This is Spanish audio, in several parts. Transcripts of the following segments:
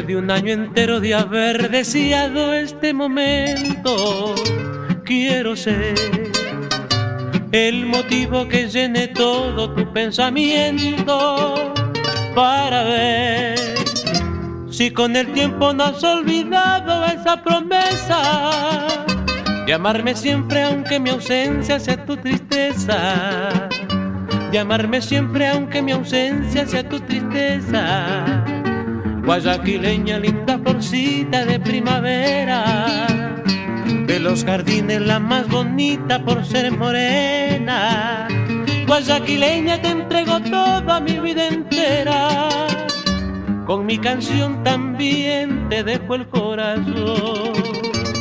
de un año entero de haber deseado este momento, quiero ser el motivo que llene todo tu pensamiento para ver si con el tiempo no has olvidado esa promesa de amarme siempre aunque mi ausencia sea tu tristeza, de amarme siempre aunque mi ausencia sea tu tristeza. Guayaquileña, linda florcita de primavera, de los jardines la más bonita por ser morena. Guayaquileña, te entrego toda mi vida entera, con mi canción también te dejo el corazón.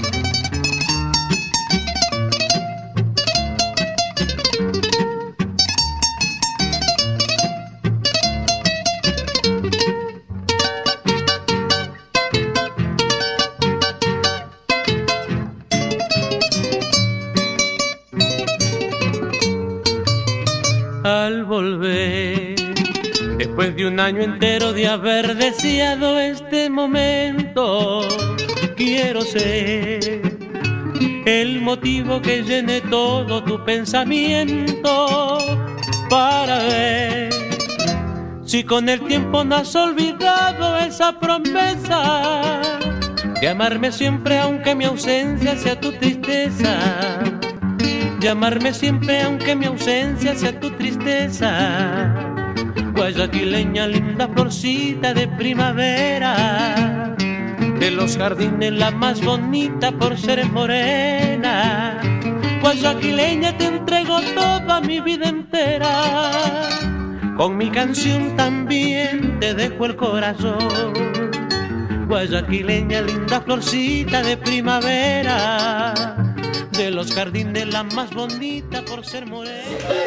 Al volver, después de un año entero de haber deseado este momento, quiero ser el motivo que llene todo tu pensamiento para ver si con el tiempo no has olvidado esa promesa de amarme siempre aunque mi ausencia sea tu tristeza, de amarme siempre aunque mi ausencia sea tu tristeza. Guayaquileña, linda florcita de primavera, de los jardines la más bonita por ser morena. Guayaquileña, te entrego toda mi vida entera, con mi canción también te dejo el corazón. Guayaquileña, linda florcita de primavera, de los jardines la más bonita por ser morena.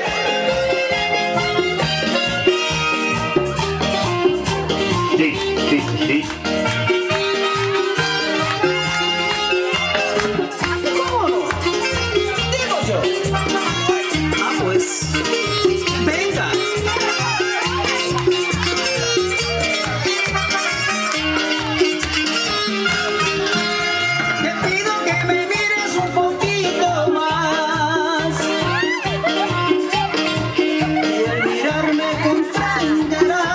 Sí, sí, sí. ¿Cómo no? Digo yo. Ah, pues, venga. Te pido que me mires un poquito más y al mirarme comprenderás.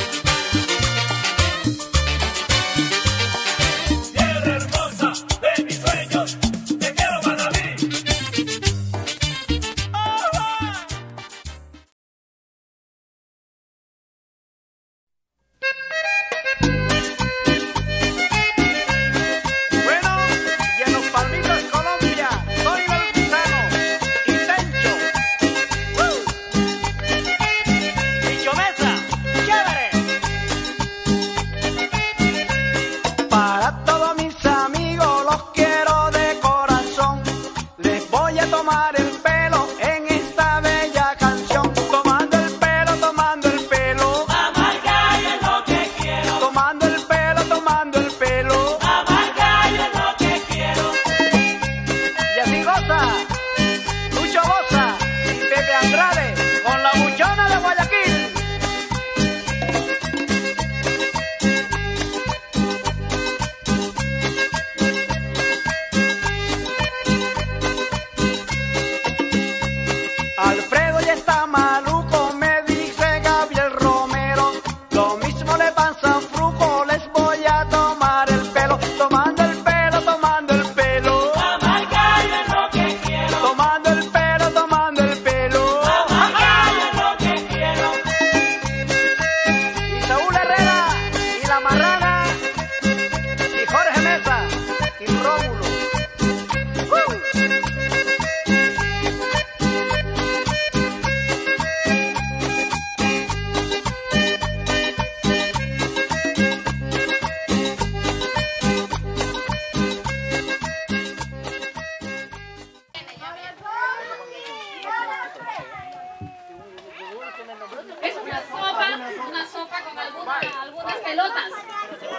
Tierra hermosa de mi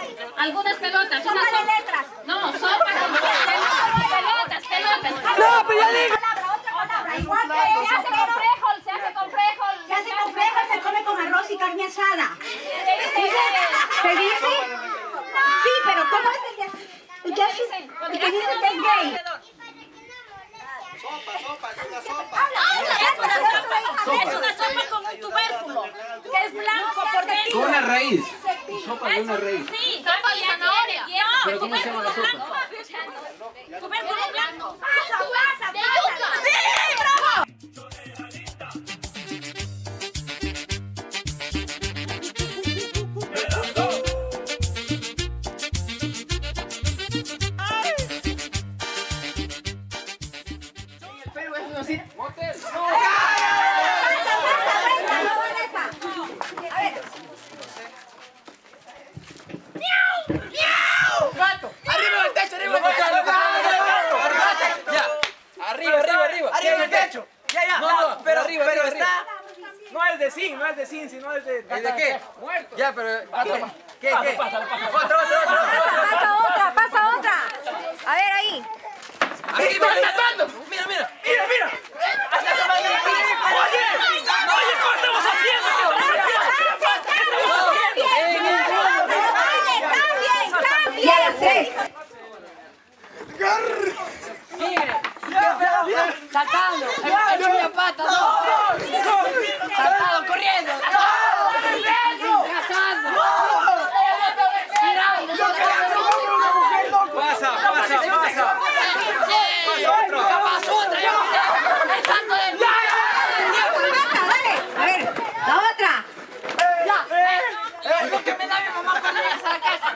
Algunas pelotas, Sopa una de sopa. letras. No, sopa con pelotas. No, pero ya digo. Otra palabra. Igual que Se hace con frijol, se hace con frijol. se hace con frijol, se come con arroz y carne asada. ¿Se dice? Sí, pero ¿cómo es el que dice que es gay? Sopa, es una sopa. Es una sopa con un tubérculo, que es blanco por dentro. Con una raíz. Sopa de una raíz. Sí, sopa de zanahoria. ¿Pero cómo se llama la sopa? Tubérculo blanco. Pasa. De yuca. ¡Sí, bravo! Arriba del techo, arriba del techo. Ya. Arriba del techo. Ya. No, pero arriba. está. No es de zinc, sino es de. ¿Y de qué? Ya, pero. ¿Qué? Pasa otra. A ver, ahí. ¡Arriba! ¡Mira! Mira. Oye, ¿cómo estamos haciendo? Y a las 3. Saltando, hecho una pata, no. Saltado, corriendo. Cazando. Tirando. Pasa. Capaz otra, ya. El salto del... A ver, la otra. Es lo que me da mi mamá cuando llegas a la casa.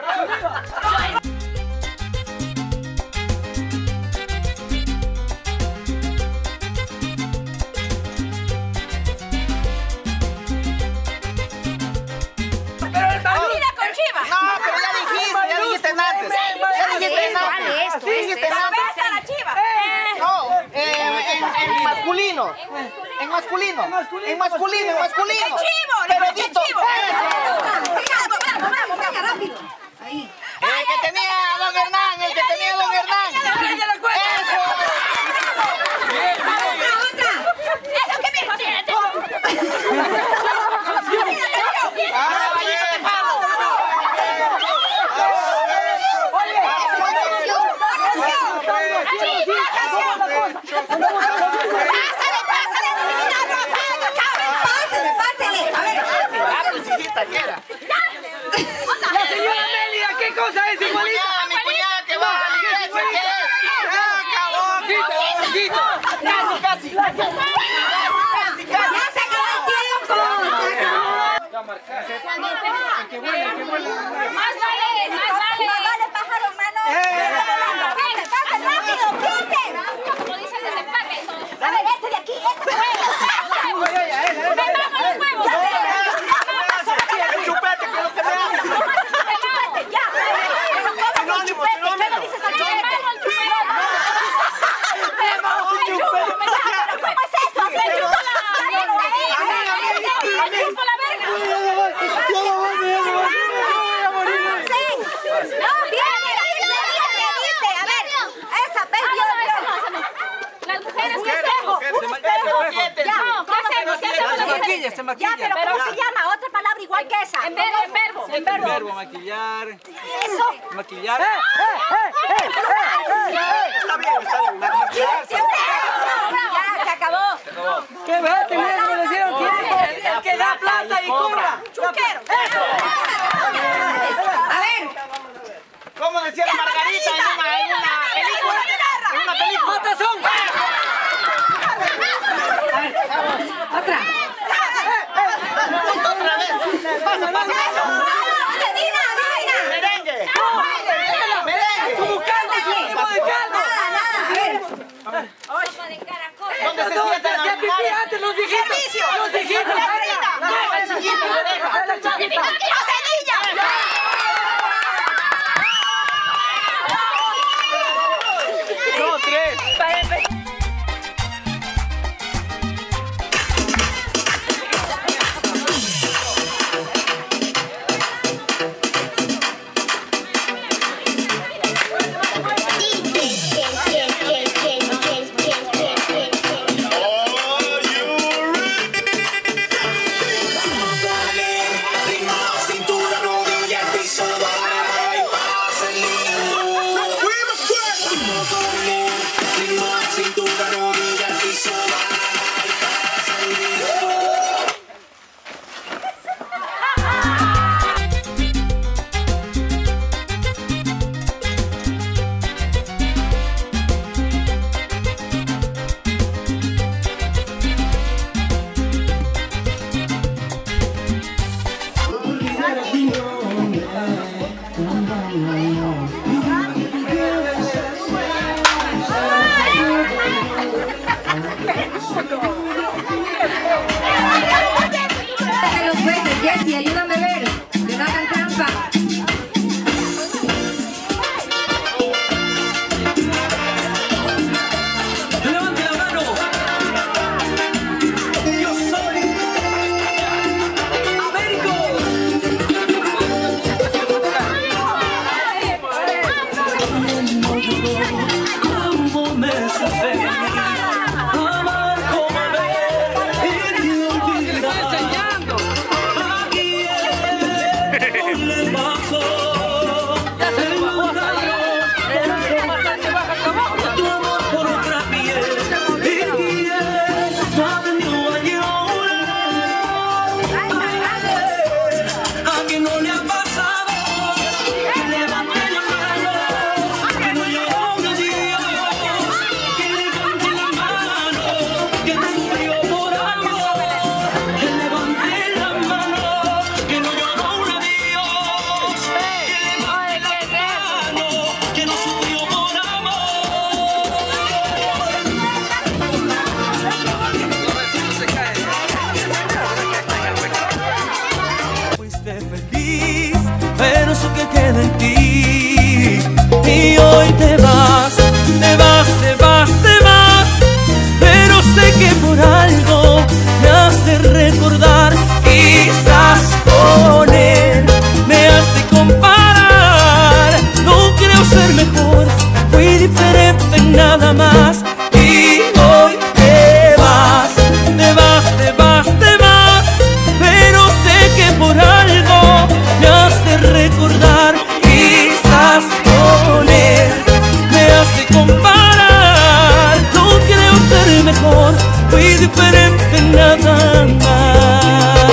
No, pero ya dijiste antes. No, en masculino. Pero dito. Venga, rápido. Ahí. El que tenía a Don Hernán. Eso. La señora Amelia, ¿qué cosa es igualita? Mi cuñada que va a la iglesia, ¿qué es? Quito. Casi. Ya se acabó el tiempo. Más vale. Pájaro, mano. Pase, rápido, quiten. Como dicen el desempate. A ver, este de aquí, El chupete, que es lo que me hace. ya. Sinónimo. ¿Cómo dices al chupete? ¿Cómo es eso? Hacer chupa la Las mujeres que Se maquilla. Ya, pero ¿cómo se llama? Otra palabra igual que esa. En verbo. Verbo, maquillar. Eso. Maquillar. Está bien. Ya, se acabó. ¿Qué va a tener? Me le dieron tiempo. El que da plata y cobra. Chuquero. A ver. ¿Cómo decía la Margarita en una película? ¡Matazón! Otra. Otra vez. Pasa. Adivina. Merengue. Como caldo, tipo de caldo. Nada. A ver. ¿Dónde se sientan Ya pipí antes, los viejitos. Los viejitos. los jueces, Jessy, ayúdame a ver, que no hagan trampa. Levante la mano. Yo soy Américo. ¿Cómo me sucede amar como ver y te olvidar? Pero eso que queda en ti. Y hoy te vas, te vas, te vas, te vas. Pero sé que por algo me has de recordar. Quizás con él me has de comparar. No creo ser mejor, fui diferente en nada más. Y hoy te vas, te vas, te vas, te vas. Pero sé que por algo me has de recordar, quizás con él me has de comparar. No creo ser mejor, fui diferente en nada más.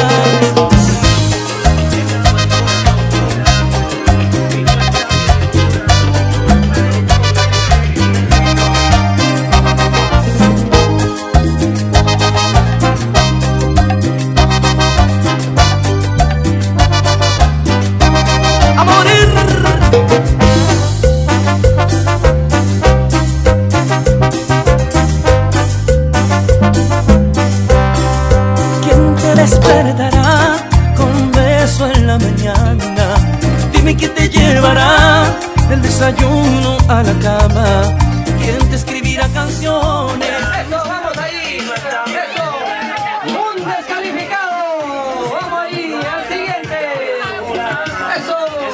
Despertará con un beso en la mañana. Dime quién te llevará del desayuno a la cama. ¿Quién te escribirá canciones? ¡Eso, vamos ahí! ¡Eso! ¡Un descalificado! ¡Vamos ahí! ¡Al siguiente! ¡Eso!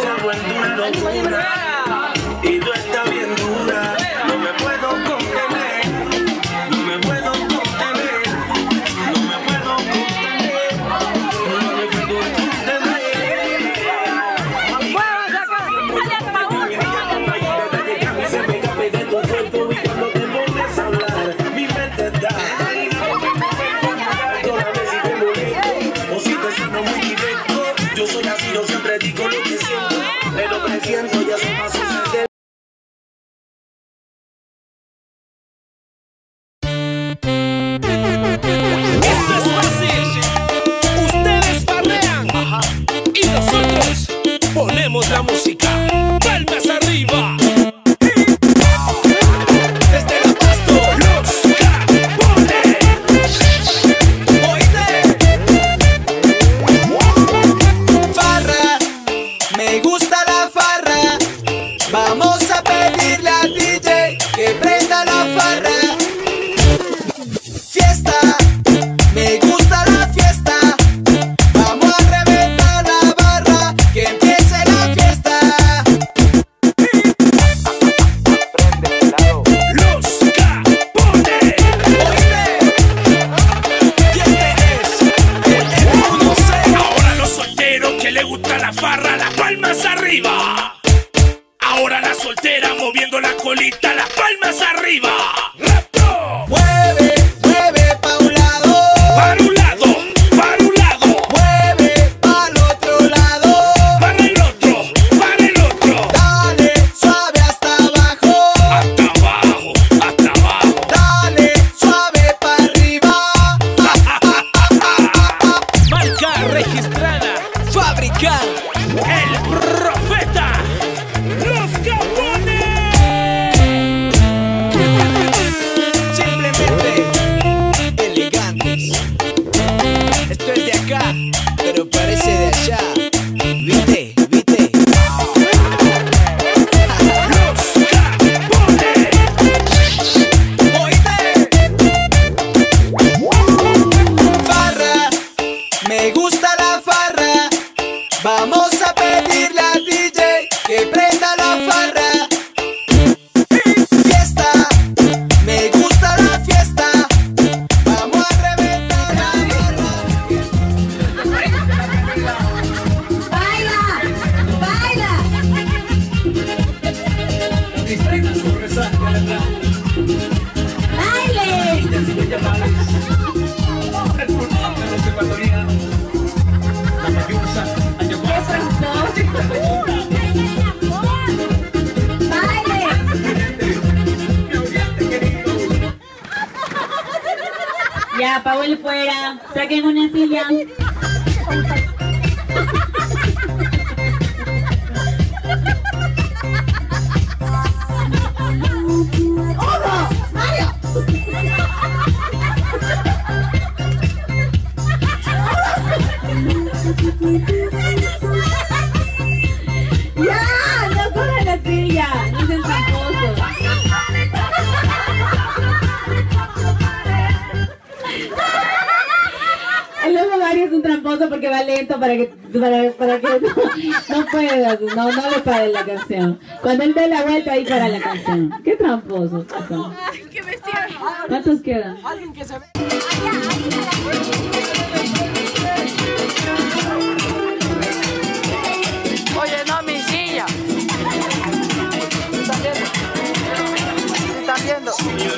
Y tú estás bien dura. No me puedo contener. No me puedo contener. No me puedo contener. No me puedo contener. ¡Muévanse acá! Se me cabe de tu cuerpo y cuando te pones a hablar, mi mente está. O si te sueno muy directo, yo soy así, yo siempre digo lo que siento. Pero presiento y eso va a suceder. Esto es fácil. Ustedes farrean y nosotros ponemos la música. Palmas arriba. Desde el pasto, los capones. Oíste. Farra, me gusta la farra. Vamos a pedirle al DJ que prenda la farra. Fiesta, me gusta la fiesta. Vamos a reventar la barra, que empiece la fiesta. Los capones. Oíste. Y este es el 1-6. Ahora los solteros que le gusta la farra, las palmas arriba. Ahora la soltera moviendo la colita, las palmas arriba. ¡Rapto! Mueve, mueve pa' un lado. Para un lado, para un lado. Mueve pa'l otro lado. Para el otro, para el otro. Dale suave hasta abajo. Hasta abajo, hasta abajo. Dale suave pa' arriba. Marca registrada. Fabricar. El Profeta. Ya, Paul fuera. Saquen una silla. ¡Ya! ¡No cojan la silla! ¡No sean tramposos! El lobo Mario es un tramposo porque va lento para que no puedas, no le pare la canción. Cuando él dé la vuelta ahí para la canción. ¡Qué tramposos son! ¿Cuántos quedan? Oye, no, mi silla. ¿Están viendo?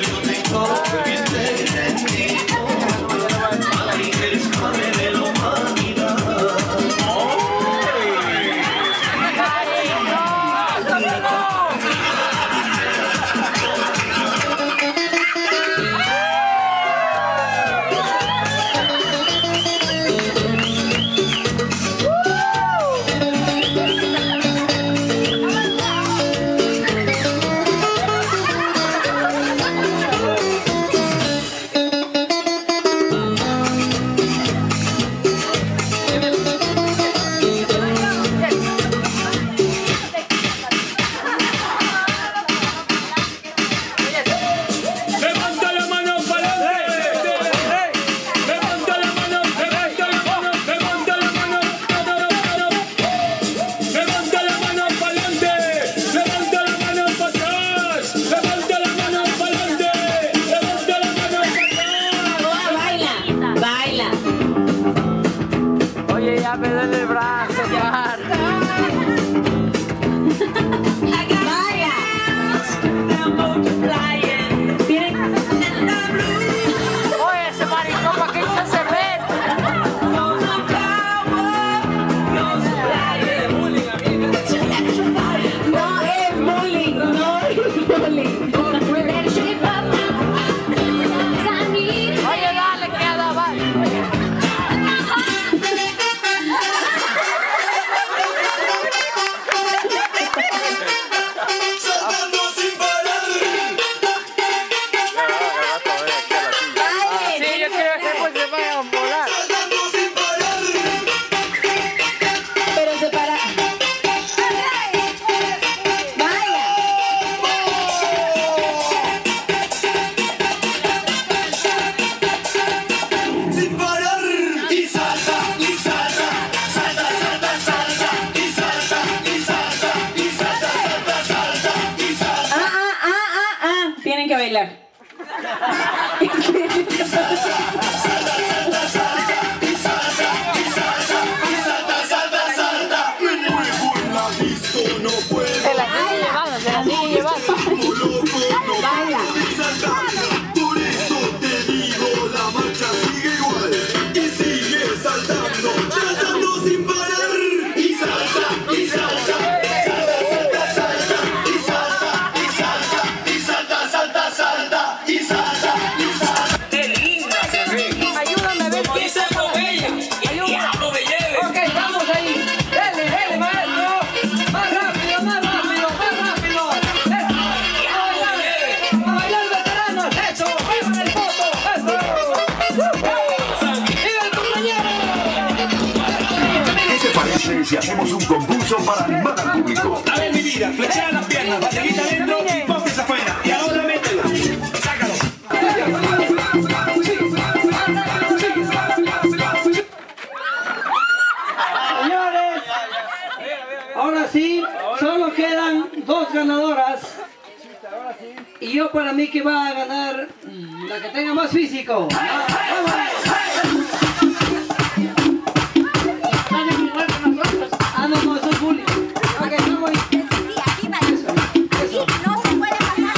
Si hacemos un concurso para animar al público. A ver, mi vida, flechea las piernas, bateguita adentro y póngase afuera. Y ahora métela. Sácalo. Señores, ahora sí, solo quedan 2 ganadoras. Y yo para mí que va a ganar la que tenga más físico. No, eso es bullying. Ok, vamos ahí. Eso. No se puede pasar.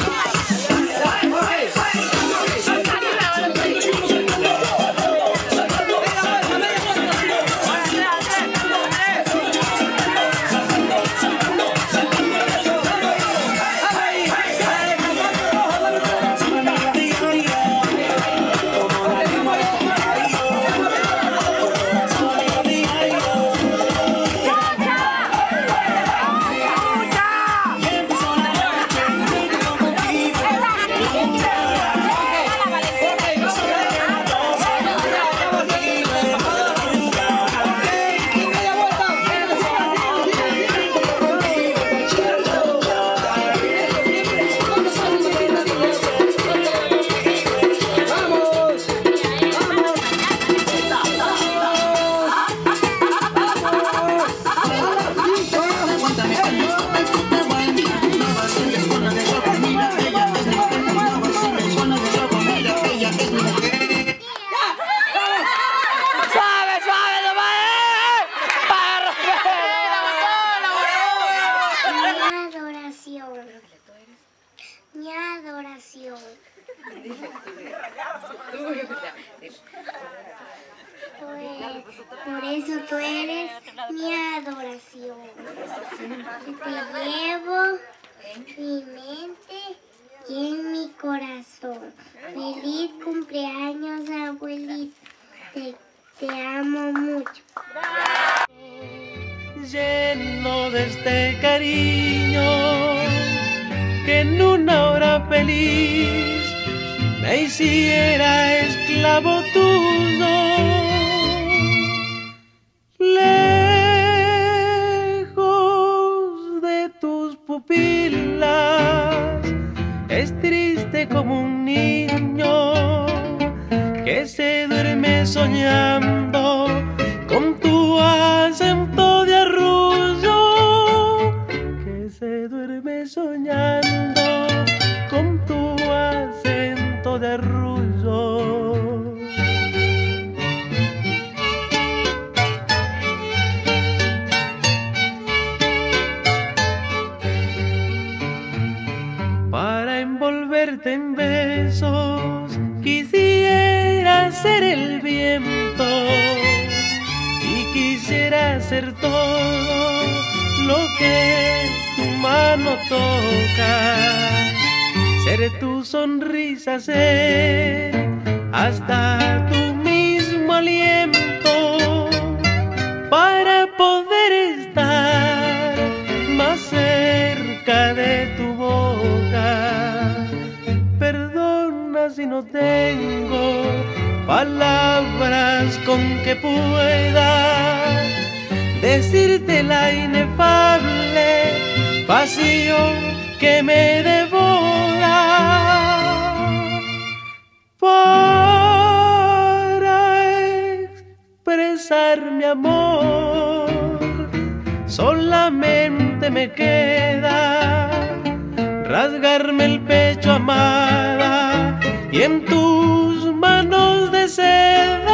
adoración. Mi adoración. Por eso tú eres mi adoración. Te llevo en mi mente y en mi corazón. Feliz cumpleaños, abuelita. Te amo mucho. Lleno de este cariño que en una hora feliz me hiciera esclavo tuyo. Lejos de tus pupilas es triste como un niño que se duerme soñando con tu acento de arrullo, que se duerme soñando con tu acento de arrullo. Para envolverte en besos quisiera ser el viento y quisiera ser todo lo que tu mano toca, ser tu sonrisa, ser hasta tu mismo aliento para poder estar más cerca de tu boca. Perdona si no tengo palabras con que pueda decirte la inefable pasión que me devora. Para expresar mi amor solamente me queda rasgarme el pecho, amada, y en tus manos de seda.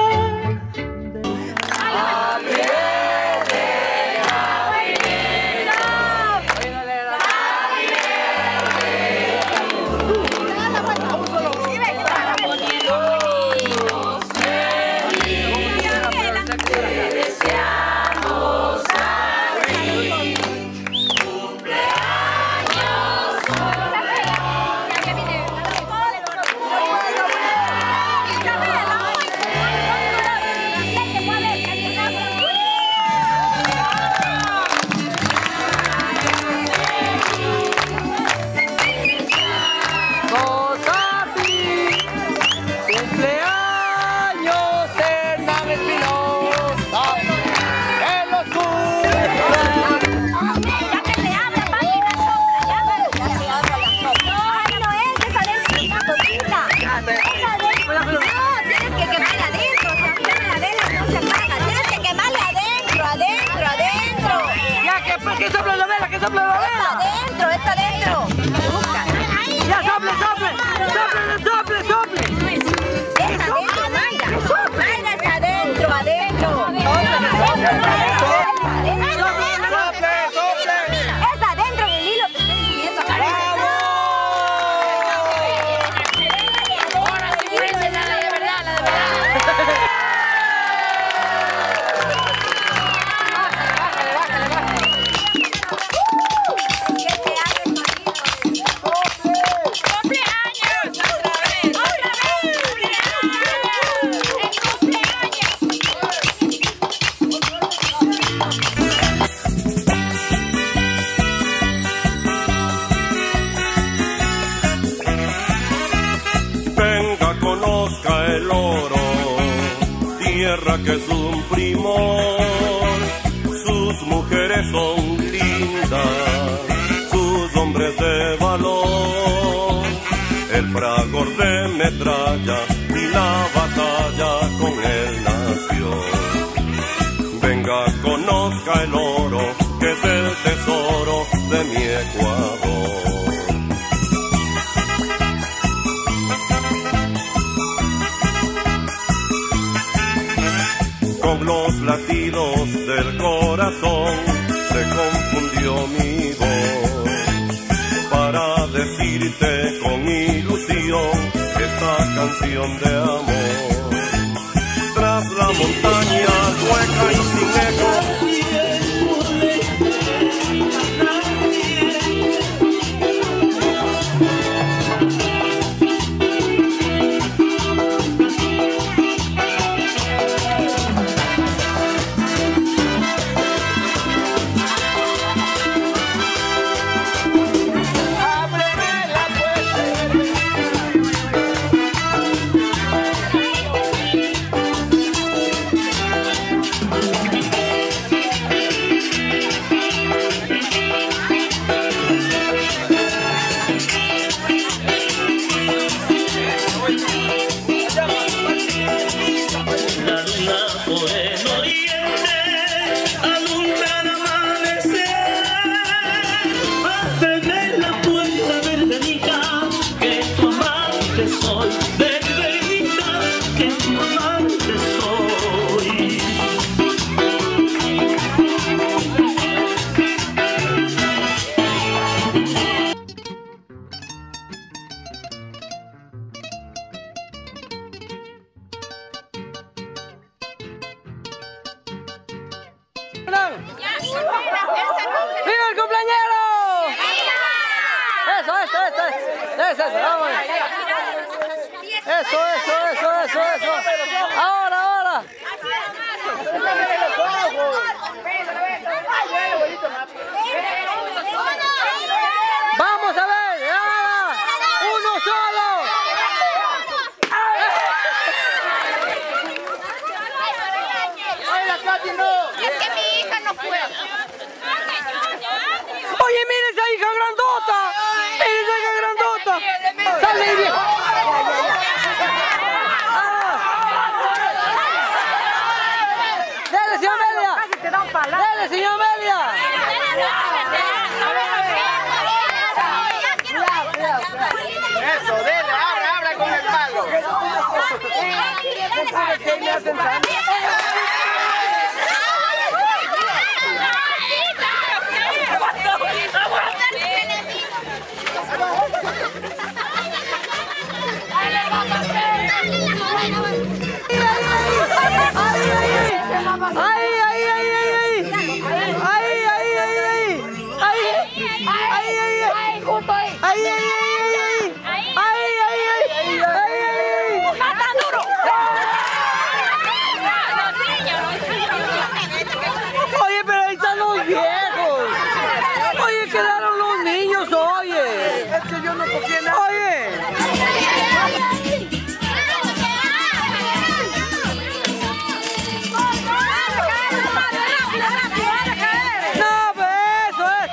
¡Que sople la vela! ¡Que sople la vela! ¡Está adentro! ¡Ya sople, sople! ¡Sople, sople, sople! ¡Está adentro, Mayra! ¡Mayra está adentro, adentro! ¡Está adentro en el hilo! ¡Te estoy diciendo! ¡Ahora sí, la de verdad, la de verdad! El oro, tierra que es un primor, sus mujeres son lindas, sus hombres de valor, el fragor de metralla y la batalla con él nació. Venga, conozca el oro, que es el tesoro de mi Ecuador. Con los latidos del corazón se confundió mi voz. canción de amor. Tras la montaña hueca y sin eco, ¡Viva el cumpleañero! Eso, vamos. Eso. Ahora. Vamos a ver, uno solo. Ay, la Katy no. Es que mi hija no puede. Oye, mira esa hija grandota. ¡Sale ahí, viejo! ¡Dale, señor Amelia! ¡Dale, señor Amelia! Eso, dele, abra con el palo. Oye, pero ahí están los viejos. Oye, quedaron los niños, oye. Es que yo no cogí nada. Oye. No, pues eso es.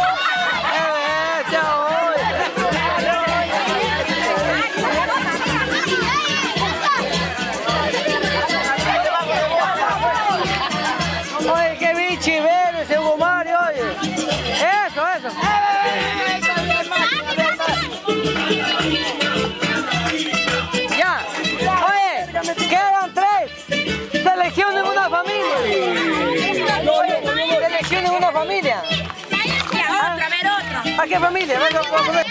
Oye, qué bichi verde ese Hugo Mario, oye. Eso. Ya. Oye, quedan 3. Seleccionen una familia. Seleccionen una familia. A ver, otro. ¿A qué familia? Venga, vamos a ver.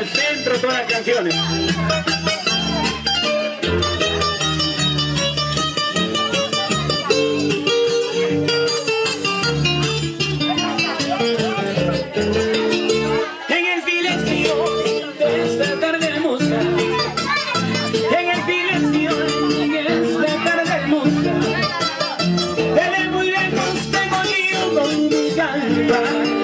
centro todas las canciones. En el silencio de esta tarde hermosa, en el silencio de esta tarde hermosa, desde muy lejos tengo yo con mi calma,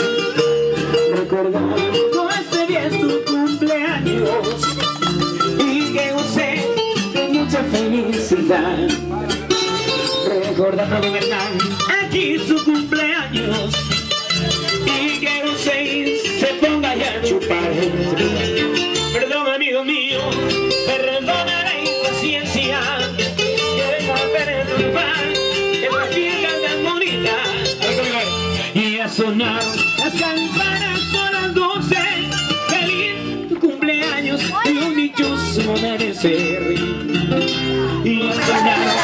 recordando este día su cumpleaños y que gocé de mucha felicidad. Recordando de verdad aquí su cumpleaños y que gocé y se ponga ya a chupar. Perdón, amigo mío, perdona la impaciencia que venga a perturbar esta fiesta tan bonita. Y a sonar las campanas son las 12. Feliz tu cumpleaños y un dichoso amanecer. Y a sonar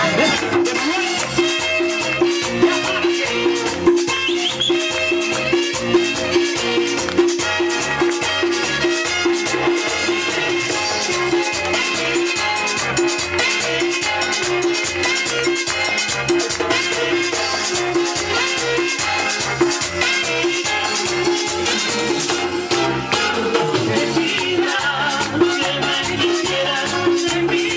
quisiera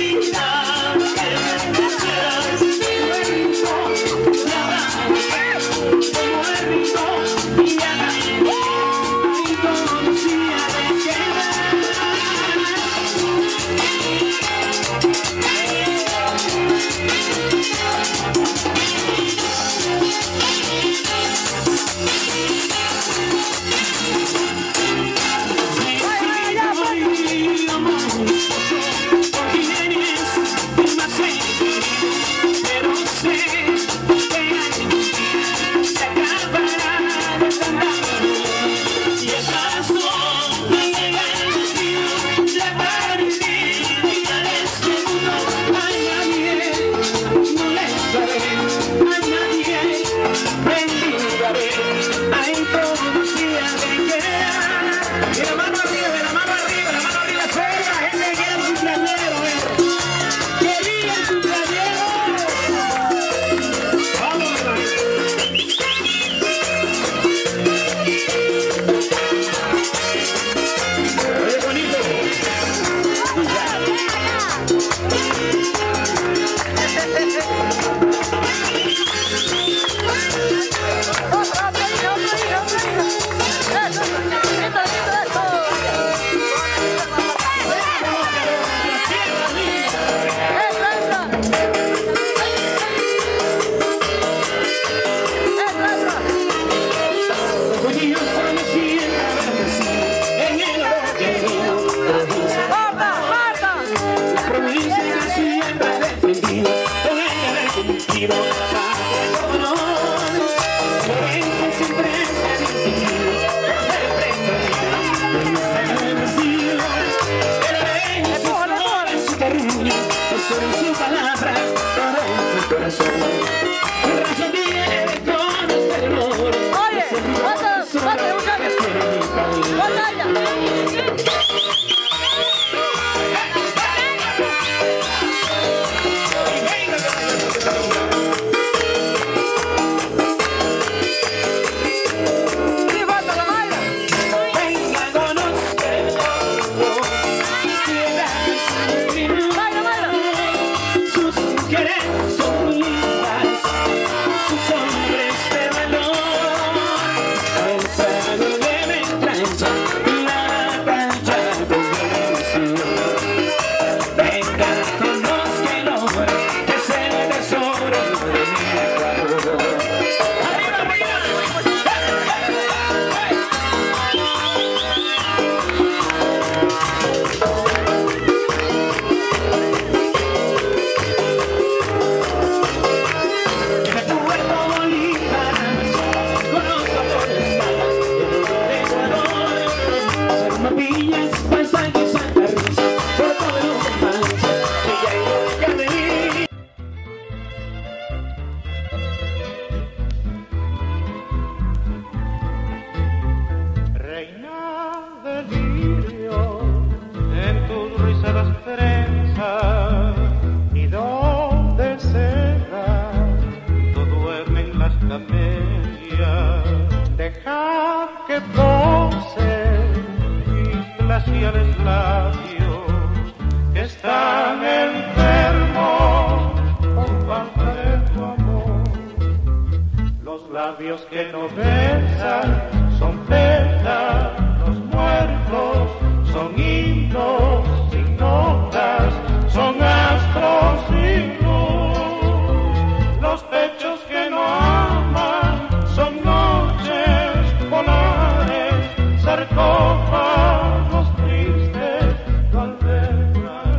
no besan son pétalos muertos, son himnos sin notas, son astros sin luz. Los pechos que no aman son noches polares, sarcófagos tristes, no albergan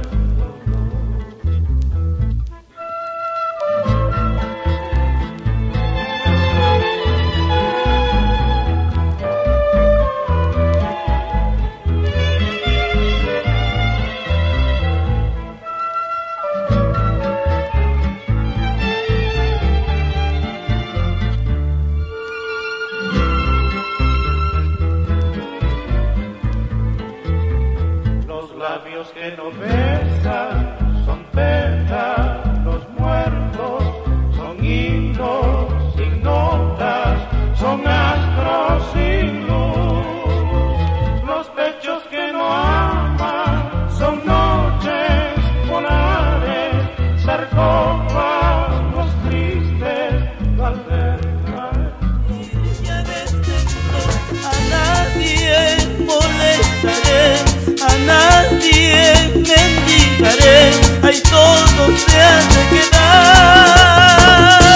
labios que no besan son pétalos muertos, son himnos sin notas, son astros sin luz. Los pechos que no aman son noches polares, sarcófagos tristes, no albergan. Ya desde a nadie molestaré, a nadie mendigaré, ahí todo se ha de quedar.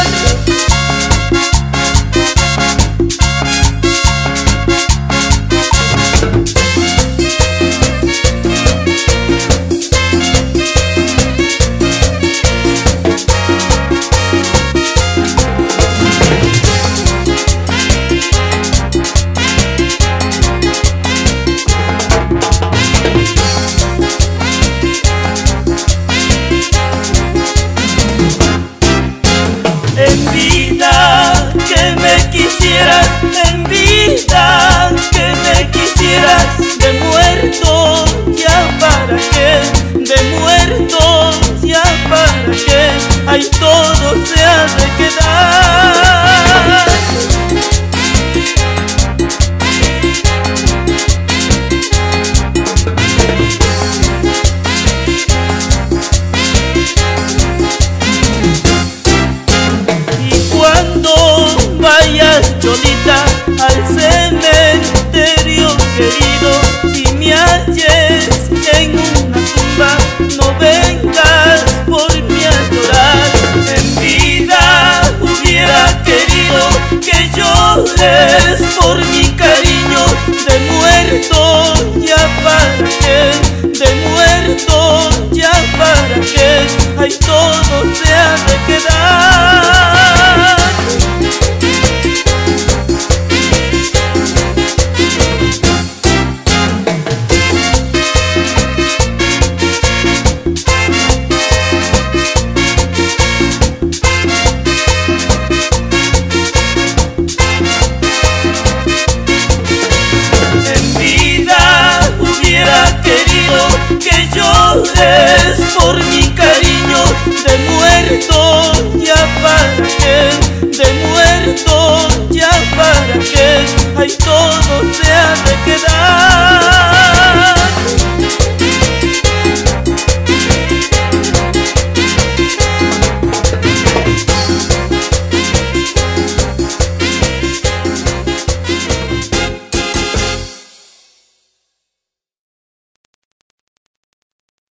En vida que me quisieras, en vida que me quisieras, de muerto ya para qué, de muerto ya para qué, ahí todo se ha de quedar. Vayas Cholita al cementerio querido y me halles en una tumba, no vengas por mí a llorar. En vida hubiera querido que llores por mi cariño, de muerto ya para qué, de muerto ya para qué, ahí todo se ha de quedar. Que llores por mí